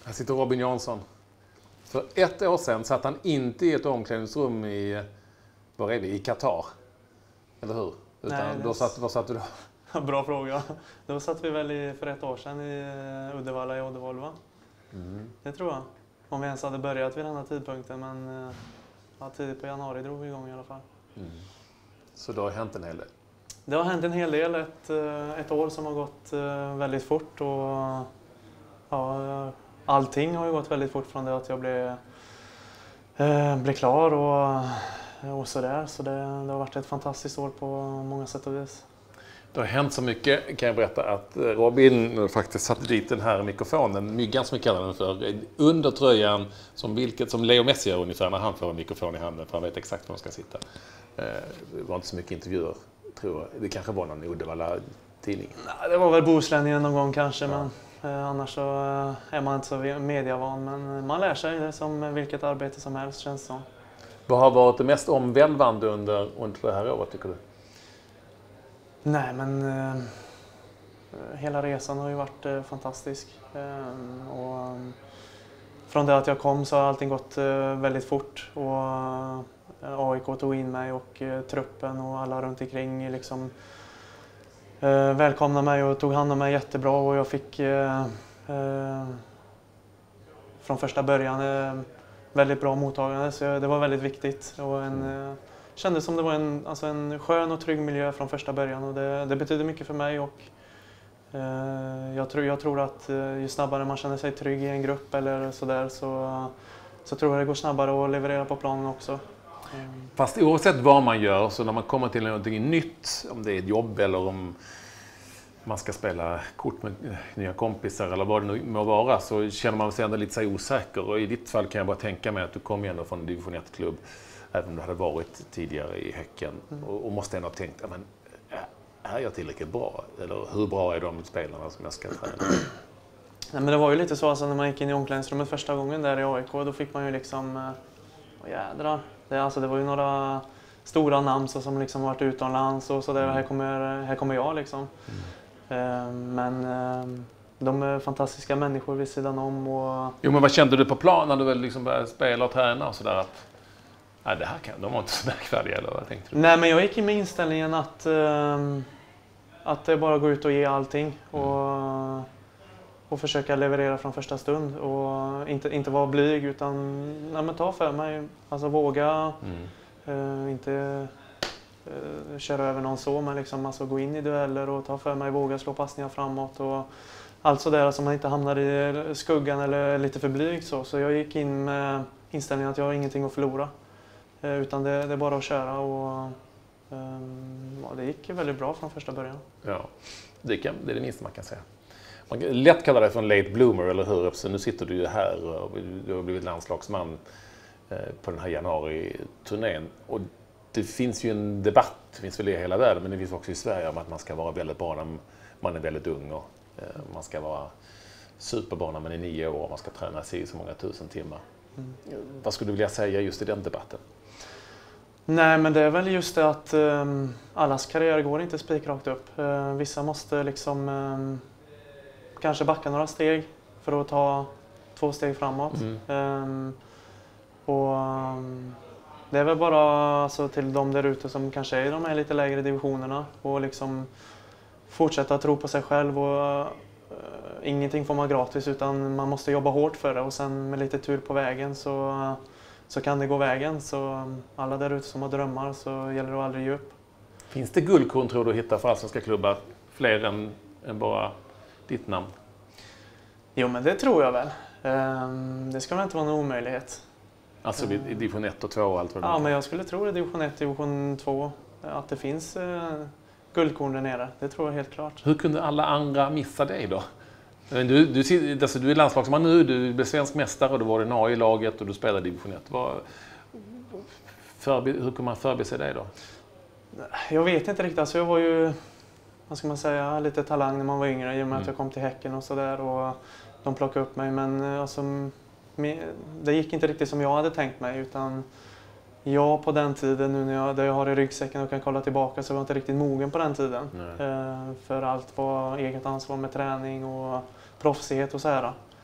Här sitter Robin Jansson. För 1 år sedan satt han inte i ett omklädningsrum i Qatar. Eller hur? Utan Nej, var satt du då? Bra fråga. Då satt vi väl för 1 år sedan i Uddevalla i Oddevolva. Det tror jag. Om vi ens hade börjat vid den här tidpunkten. Men tidigt på januari drog vi igång i alla fall. Så det har hänt en hel del? Det har hänt en hel del. Ett år som har gått väldigt fort. Och, allting har ju gått väldigt fort från det att jag blev klar och sådär. Så det har varit ett fantastiskt år på många sätt och vis. Det har hänt så mycket, kan jag berätta, att Robin faktiskt satte dit den här mikrofonen, myggan som vi kallar den för, under tröjan, som Leo Messi gör ungefär när han får en mikrofon i handen, för han vet exakt var han ska sitta. Det var inte så mycket intervjuer, tror jag. Det kanske var någon Uddevalla-tidning. Nej, det var väl Bohuslänningen någon gång kanske, men annars så är man inte så mediavan. Men man lär sig det som vilket arbete som helst, känns som. Vad har varit det mest omvälvande under det här året, tycker du? Nej, men hela resan har ju varit fantastisk. Och från det att jag kom så har allting gått väldigt fort. Och AIK tog in mig och truppen och alla runt omkring liksom välkomnade mig och tog hand om mig jättebra. Och jag fick från första början väldigt bra mottagande, så det var väldigt viktigt. Och kändes som det var en skön och trygg miljö från första början, och det betyder mycket för mig. Och jag tror att ju snabbare man känner sig trygg i en grupp eller sådär, så tror jag det går snabbare att leverera på planen också. Fast oavsett vad man gör, så när man kommer till någonting nytt, om det är ett jobb eller om man ska spela kort med nya kompisar eller vad det nu må vara, så känner man sig ändå lite så osäker. Och i ditt fall kan jag bara tänka mig att du kom ändå från en division 1-klubb, även om du hade varit tidigare i Häcken, och måste ändå ha tänkt, men är jag tillräckligt bra? Eller hur bra är de spelarna som jag ska träna? Nej, men det var ju lite så, när man gick in i omklädningsrummet första gången där i AIK, då fick man ju liksom, jädrar. Det var ju några stora namn som liksom varit utomlands och sådär, här kommer jag liksom. Men de är fantastiska människor vid sidan om. Jo, men vad kände du på plan när du väl liksom började spela och träna och sådär? Att det här de var inte så märkvärdiga, eller vad tänkte du? Nej, men jag gick in med inställningen att det bara går ut och ge allting och försöka leverera från första stund och inte vara blyg, utan ta för mig, alltså våga inte köra över någon så, men liksom gå in i dueller och ta för mig, våga slå passningar framåt och allt sådär, så man inte hamnar i skuggan eller lite för blyg så jag gick in med inställningen att jag har ingenting att förlora. Utan det är bara att köra, och det gick väldigt bra från första början. Ja, det är det minsta man kan säga. Man kan lätt kalla det för en late bloomer, eller hur? Så nu sitter du ju här och du har blivit landslagsman på den här januari-turnén. Och det finns ju en debatt, det finns väl i hela världen, men det finns också i Sverige, om att man ska vara väldigt bra när man är väldigt ung, och man ska vara superbra när man är 9 år och man ska träna sig i så många tusen timmar. Vad skulle du vilja säga just i den debatten? Nej, men det är väl just det att allas karriär går inte spikrakt upp. Vissa måste liksom kanske backa några steg för att ta 2 steg framåt. Det är väl bara till de där ute som kanske är i de här lite lägre divisionerna, och liksom fortsätta tro på sig själv, och ingenting får man gratis, utan man måste jobba hårt för det, och sen med lite tur på vägen så kan det gå vägen. Så alla där ute som har drömmar, så gäller det att aldrig ge upp. Finns det guldkorn, tror du, att hitta för allsvenska klubbar, fler än bara ditt namn? Jo, men det tror jag väl. Det ska väl inte vara någon omöjlighet. Alltså i division 1 och 2 och allt vad det är? Ja, men jag skulle tro det, division 1, division 2, att det finns guldkorn där nere. Det tror jag helt klart. Hur kunde alla andra missa dig då? Du är landslagsman nu, du blev svensk mästare och du var ordinarie i laget och du spelade division 1. Hur kan man förbise dig då? Jag vet inte riktigt. Alltså jag var ju, vad ska man säga, lite talang när man var yngre, i och med att jag kom till Häcken och sådär, och de plockade upp mig. Men alltså, det gick inte riktigt som jag hade tänkt mig, utan jag på den tiden, nu när jag har i ryggsäcken och kan kolla tillbaka, så var jag inte riktigt mogen på den tiden. För allt var eget ansvar med träning och proffsighet och så här.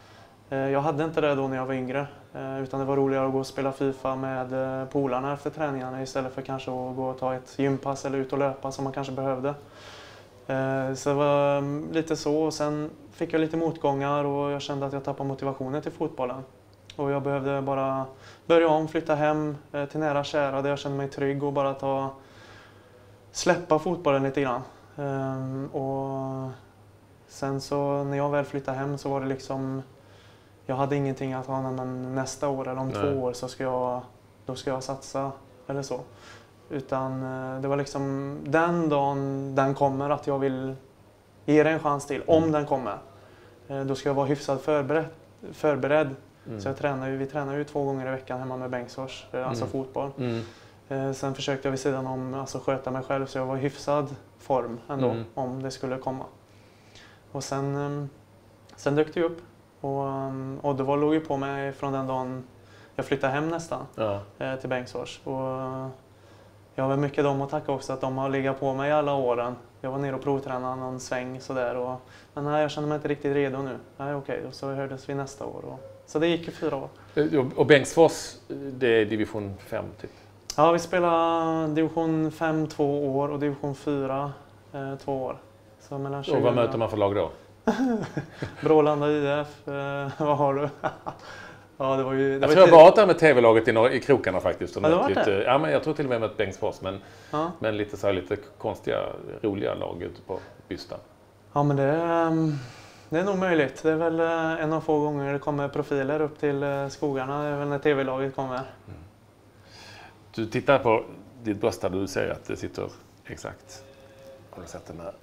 Jag hade inte det då när jag var yngre. Utan det var roligare att gå och spela FIFA med polarna efter träningarna istället för kanske att gå och ta ett gympass eller ut och löpa som man kanske behövde. Så det var lite så, och sen fick jag lite motgångar och jag kände att jag tappade motivationen till fotbollen. Och jag behövde bara börja om, flytta hem till nära kära där jag kände mig trygg och bara släppa fotbollen lite grann. Och sen så när jag väl flyttade hem så var det liksom, jag hade ingenting att ha, men nästa år eller om 2 år så ska jag satsa eller så. Utan det var liksom den dagen den kommer att jag vill ge det en chans till, om den kommer. Då ska jag vara hyfsat förberedd. Så vi tränar ju 2 gånger i veckan hemma med Bengtsfors, alltså fotboll. Sen försökte jag vid sidan om alltså sköta mig själv så jag var i hyfsad form ändå om det skulle komma. Och sen dök det upp och det låg ju på mig från den dagen jag flyttade hem nästan till Bengtsfors. Och jag har väl mycket dem att tacka också, att de har legat på mig alla åren. Jag var nere och provtränade någon sväng sådär. Men nej, jag känner mig inte riktigt redo nu. Nej, okej. Och så hördes vi nästa år. Så det gick ju 4 år. Och Bengtsfors, det är division 5 typ? Ja, vi spelar division 5 2 år och division 4 2 år. Så mellan 20 och vad möter man för lag då? Brålanda IF, vad har du? Ja, det var ju, jag tror jag har varit där med tv-laget i krokarna faktiskt. Ja, det var lite, det? ja, men jag tror till och med med Bengtsfors, men lite konstiga, roliga lag ute på Bystan. Ja, men det är nog möjligt. Det är väl en av få gånger det kommer profiler upp till skogarna. Det är väl när tv-laget kommer. Du tittar på ditt bröst och du ser att det sitter exakt. Har du sett den här?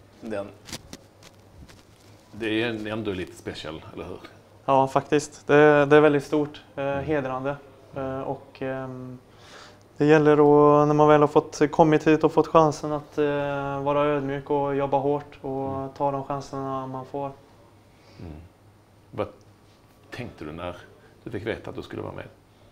Det är ändå lite special, eller hur? Ja, faktiskt. Det är väldigt stort, hedrande. Och det gäller att, när man väl har kommit hit och fått chansen att vara ödmjuk och jobba hårt och ta de chanserna man får. Vad tänkte du när du fick veta att du skulle vara med?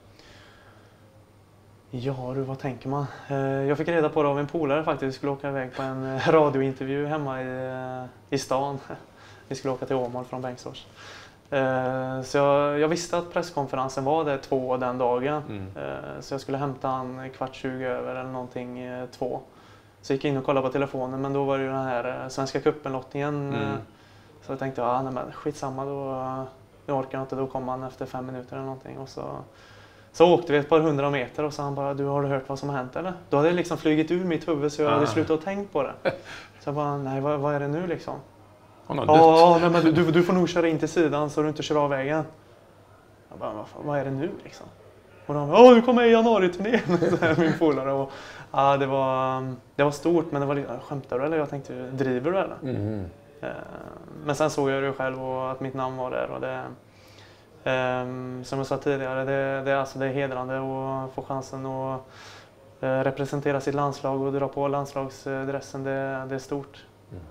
Ja du, vad tänker man? Jag fick reda på det av en polare faktiskt. Vi skulle åka iväg på en radiointervju hemma i stan. Vi skulle åka till Åmål från Bengtsfors. Så jag visste att presskonferensen var det 2 den dagen. Så jag skulle hämta han 15:15 över eller någonting 2. Så jag gick in och kollade på telefonen, men då var det ju den här Svenska cupen-lottningen. Så jag tänkte, nej men skitsamma, då orkar jag inte, då kommer han efter 5 minuter eller någonting. Och så åkte vi ett par 100 meter och så han bara, har du hört vad som har hänt eller? Då hade det liksom flugit ur mitt huvud så jag hade slutat att tänka på det. Så jag bara, nej vad är det nu liksom? Nej, men du får nog köra in till sidan så du inte kör av vägen. Jag bara, vad är det nu liksom? Och de bara, du kommer i januari-turnén, min polare. Och det var stort, men det var lite, skämtar du eller? Jag tänkte, driver du eller? Men sen såg jag det själv och att mitt namn var där. Och det, som jag sa tidigare, det är hedrande att få chansen att representera sitt landslag och dra på landslagsdressen. Det är stort.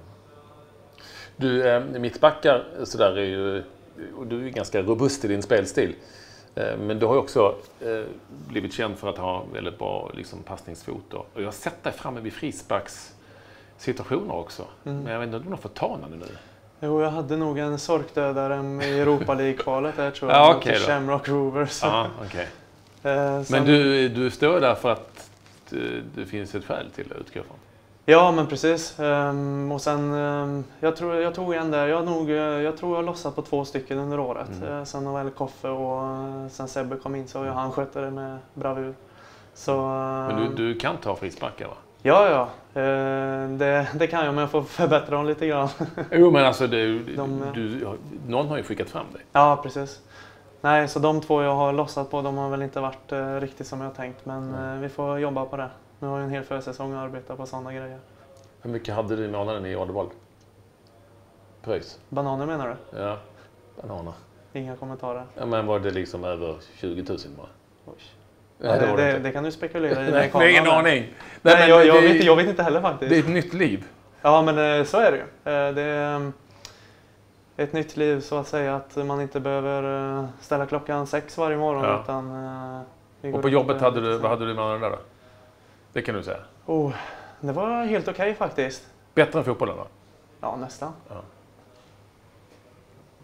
Du, mittbackar sådär är ju, och du är ganska robust i din spelstil. Men du har ju också blivit känd för att ha väldigt bra liksom, passningsfot. Och jag har sett dig framme vid frisparkssituationer också. Men jag vet inte om du har fått ta nu. Jo, jag hade nog en sorkdödare i Europa League-kvalet där tror jag. Okay, Shamrock Rovers. Okay. Men du står där för att det finns ett skäl till det, utgår från. Ja, men precis. Och sen, jag tog en där. Jag tror jag lossade på 2 stycken under året. Sen har väl Koffe och sen Sebbe kom in så han skötte det med bravur. Så, men du kan ta frisparkar va? Ja. Det kan jag, men jag får förbättra dem lite grann. Jo, men alltså någon har ju skickat fram dig. Ja, precis. Nej, så de 2 jag har lossat på, de har väl inte varit riktigt som jag tänkt. Men vi får jobba på det. Nu har jag en hel försäsong att arbeta på sådana grejer. Hur mycket hade du i månaden i Ålderboll? Pröjs? Bananer menar du? Ja, bananer. Inga kommentarer. Ja, men var det liksom över 20 000 bara? Oj. Ja, det kan du spekulera i. Nej, ingen aning. Nej, jag vet inte heller faktiskt. Det är ett nytt liv. Ja, men så är det ju. Det är ett nytt liv så att säga, att man inte behöver ställa klockan 6 varje morgon. Ja. Utan, och på jobbet vad hade du med där då? Det kan du säga. Det var helt okej faktiskt. Bättre än fotbollen då? Ja, nästan. Ja.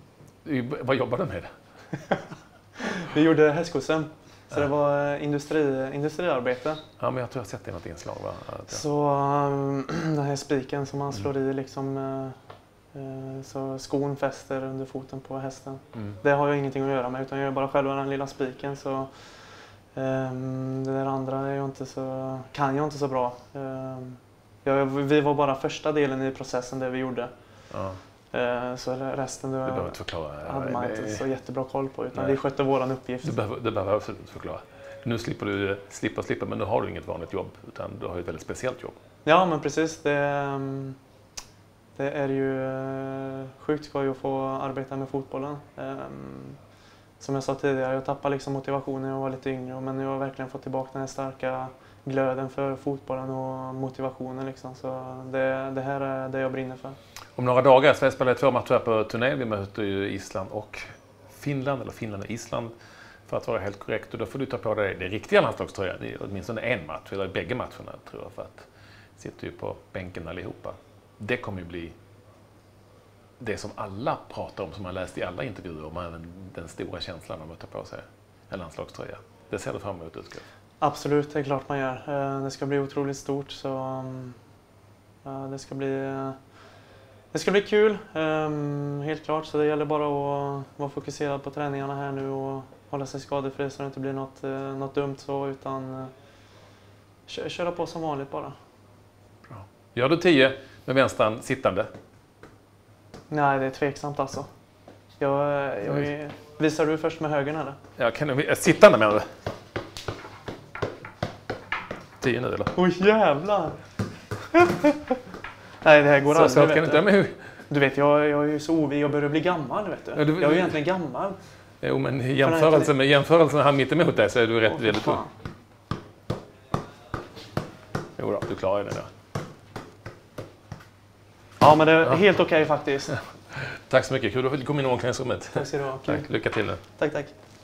Vad jobbar du med? Vi gjorde hästskjutsen. Så det var industriarbete. Ja, men jag tror jag har sett det i något inslag. Va? Så den här spiken som man slår i liksom, så skon fäster under foten på hästen. Det har jag ingenting att göra med, utan jag gör bara själva den lilla spiken. Så det där andra är kan jag inte så bra. Vi var bara första delen i processen det vi gjorde. Ja. Så resten du behöver inte förklara. Hade man inte så jättebra koll på, utan vi skötte våran uppgift. Det behöver jag absolut förklara. Nu slipper du slippa, men nu har du inget vanligt jobb, utan du har ett väldigt speciellt jobb. Ja, men precis. Det är ju sjukt skoj att få arbeta med fotbollen. Som jag sa tidigare, jag tappade liksom motivationen när jag var lite yngre, men jag har verkligen fått tillbaka den här starka glöden för fotbollen och motivationen. Liksom. Så det här är det jag brinner för. Om några dagar Sverige spelar 2 matcher på turné. Vi möter ju Island och Finland, eller Finland och Island för att vara helt korrekt. Och då får du ta på dig det riktiga landslagströjan. Det är åtminstone en match, eller bägge matcherna tror jag, för att sitter ju på bänken allihopa. Det kommer ju bli det som alla pratar om, som man läst i alla intervjuer, om den stora känslan av att ta på sig en landslagströja. Det ser du fram emot, Utskriv? Absolut, det är klart man gör. Det ska bli otroligt stort, så det ska bli kul, helt klart. Så det gäller bara att vara fokuserad på träningarna här nu och hålla sig skadefri så det inte blir något dumt så, utan köra på som vanligt bara. Bra. Gör du 10 med vänstern sittande? Nej, det är tveksamt alltså. Visar du först med högern eller? Ja, sittande menar du? 10 nu eller? Oj jävlar! Nej, det här går aldrig. Du vet, jag är ju så ovig, jag börjar bli gammal, vet du. Ja, jag är ju egentligen gammal. Jo, men i jämförelsen han mitt emot dig så är du väldigt ung. Jo då, du klarar det där. Ja, men det är helt okej faktiskt. Tack så mycket, kul att du kom in i omklädningsrummet. Tack ska du ha. Tack, lycka till nu. Tack.